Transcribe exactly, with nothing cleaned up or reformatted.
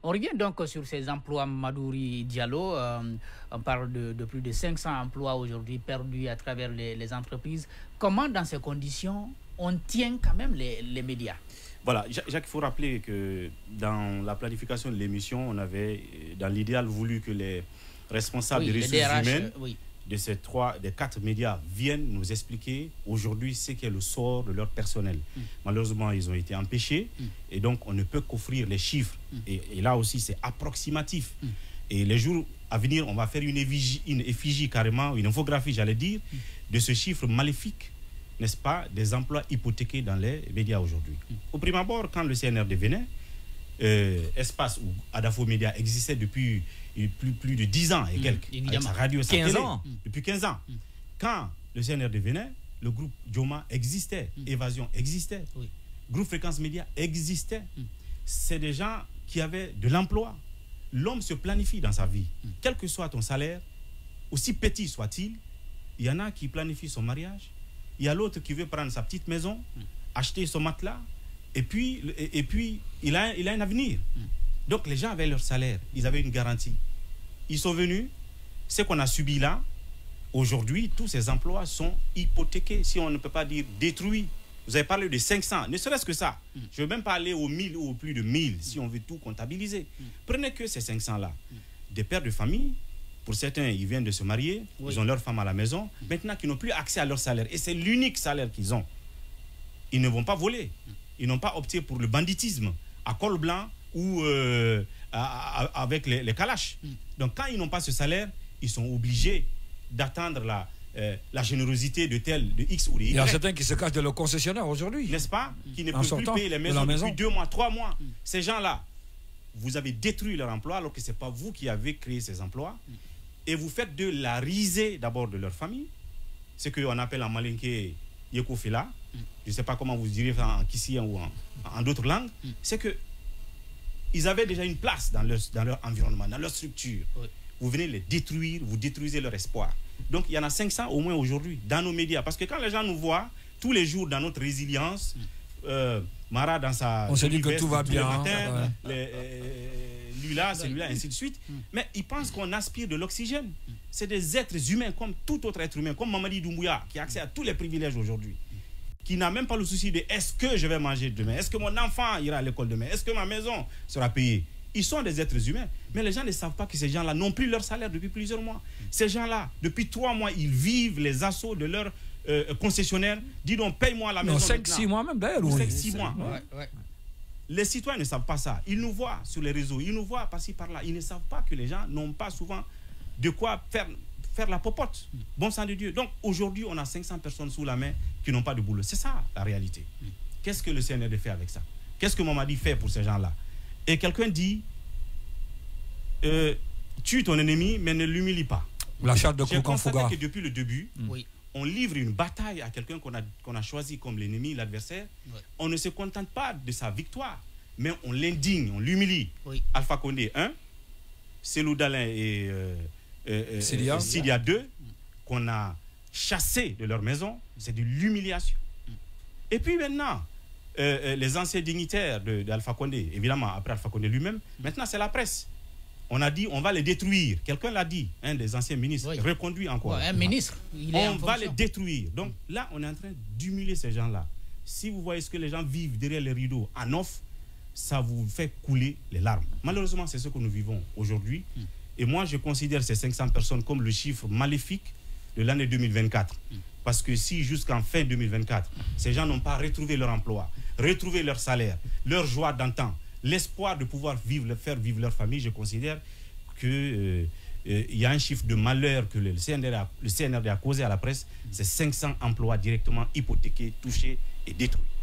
On revient donc sur ces emplois, Madouri Diallo. Euh, on parle de, de plus de cinq cents emplois aujourd'hui perdus à travers les, les entreprises. Comment, dans ces conditions, on tient quand même les, les médias? Voilà, Jacques, il faut rappeler que dans la planification de l'émission, on avait, dans l'idéal, voulu que les responsables oui, des ressources D R H, humaines euh, oui. de ces trois, des quatre médias viennent nous expliquer aujourd'hui ce qu'est le sort de leur personnel. Mm. Malheureusement, ils ont été empêchés mm. et donc on ne peut qu'offrir les chiffres. Mm. Et, et là aussi, c'est approximatif. Mm. Et les jours à venir, on va faire une effigie, une effigie carrément, une infographie, j'allais dire, mm. de ce chiffre maléfique, n'est-ce pas, des emplois hypothéqués dans les médias aujourd'hui. Mm. Au prime abord, quand le C N R devenait, euh, Espace ou Adafo Média existait depuis plus, plus de dix ans et quelques, mmh, avec sa radio, sa quinze télé, ans. depuis quinze ans. Mmh. Quand le C N R devenait, le groupe Dioma existait, mmh. Évasion existait, oui. Groupe Fréquence Média existait. Mmh. C'est des gens qui avaient de l'emploi. L'homme se planifie dans sa vie. Mmh. Quel que soit ton salaire, aussi petit soit-il, il y en a qui planifient son mariage, il y a l'autre qui veut prendre sa petite maison, mmh. acheter son matelas, et puis, et, et puis il, a, il a un avenir. Mmh. Donc les gens avaient leur salaire, ils avaient une garantie. Ils sont venus, ce qu'on a subi là, aujourd'hui, tous ces emplois sont hypothéqués, si on ne peut pas dire détruits. Vous avez parlé de cinq cents, ne serait-ce que ça. Mm. Je ne veux même pas aller aux mille ou aux plus de mille, si on veut tout comptabiliser. Mm. Prenez que ces cinq cents là. Mm. Des pères de famille, pour certains, ils viennent de se marier, oui. Ils ont leur femme à la maison, mm. maintenant qu'ils n'ont plus accès à leur salaire, et c'est l'unique salaire qu'ils ont. Ils ne vont pas voler. Mm. Ils n'ont pas opté pour le banditisme à col blanc, ou euh, à, à, avec les, les calaches. Mm. Donc quand ils n'ont pas ce salaire, ils sont obligés d'attendre la, euh, la générosité de tel, de X ou de Y. Il y a certains qui se cachent de leur concessionnaire aujourd'hui. N'est-ce pas? Qui ne en peuvent plus payer les maisons maison. depuis deux mois, trois mois. Mm. Ces gens-là, vous avez détruit leur emploi alors que ce n'est pas vous qui avez créé ces emplois. Mm. Et vous faites de la risée d'abord de leur famille, ce qu'on appelle en malinké Yekofela. Mm. Je ne sais pas comment vous direz en Kissien ou en, en d'autres langues. Mm. C'est que ils avaient déjà une place dans leur, dans leur environnement, dans leur structure. Oui. Vous venez les détruire, vous détruisez leur espoir. Donc il y en a cinq cents au moins aujourd'hui dans nos médias. Parce que quand les gens nous voient tous les jours dans notre résilience, mm. euh, Mara dans sa... On se dit que tout va bien. Matin, ouais. les, euh, lui là, celui-là, ainsi de suite. Mm. Mais ils pensent qu'on aspire de l'oxygène. Mm. C'est des êtres humains comme tout autre être humain, comme Mamadi Doumbouya, qui a accès à tous les privilèges aujourd'hui. Qui n'a même pas le souci de est-ce que je vais manger demain, est-ce que mon enfant ira à l'école demain, est-ce que ma maison sera payée. Ils sont des êtres humains, mais les gens ne savent pas que ces gens-là n'ont plus leur salaire depuis plusieurs mois. Ces gens-là, depuis trois mois, ils vivent les assauts de leurs euh, concessionnaires. Dis donc, paye-moi la maison. cinq six mois même d'ailleurs. cinq six mois. Ouais, ouais. Les citoyens ne savent pas ça. Ils nous voient sur les réseaux, ils nous voient par-ci par-là. Ils ne savent pas que les gens n'ont pas souvent de quoi faire... faire la popote, bon sang de Dieu. Donc aujourd'hui, on a cinq cents personnes sous la main qui n'ont pas de boulot. C'est ça la réalité. Mm. Qu'est-ce que le C N R D fait avec ça? Qu'est-ce que Mamadi fait pour ces gens-là? Et quelqu'un dit, euh, tue ton ennemi, mais ne l'humilie pas. La charte de J'ai constaté Koukan-Fouga. que depuis le début, mm. oui. on livre une bataille à quelqu'un qu'on a, qu'on a choisi comme l'ennemi, l'adversaire. Oui. On ne se contente pas de sa victoire, mais on l'indigne, on l'humilie. Oui. Alpha Condé un, Selou Dalin et... Euh, Euh, euh, s'il y a deux qu'on a chassés de leur maison, c'est de l'humiliation. Et puis maintenant, euh, euh, les anciens dignitaires d'Alpha Condé, évidemment après Alpha Condé lui-même, maintenant c'est la presse. On a dit on va les détruire. Quelqu'un l'a dit, un des anciens ministres, oui. reconduit encore. Ouais, un ministre. Il est on va les détruire. Donc là, on est en train d'humilier ces gens-là. Si vous voyez ce que les gens vivent derrière les rideaux en off, ça vous fait couler les larmes. Malheureusement, c'est ce que nous vivons aujourd'hui. Mm. Et moi, je considère ces cinq cents personnes comme le chiffre maléfique de l'année deux mille vingt-quatre. Mm. Parce que si jusqu'en fin deux mille vingt-quatre, ces gens n'ont pas retrouvé leur emploi, retrouvé leur salaire, leur joie d'antan, l'espoir de pouvoir vivre, faire vivre leur famille, je considère qu'il euh, euh, y a un chiffre de malheur que le C N R D a, le C N R D a causé à la presse, c'est cinq cents emplois directement hypothéqués, touchés et détruits.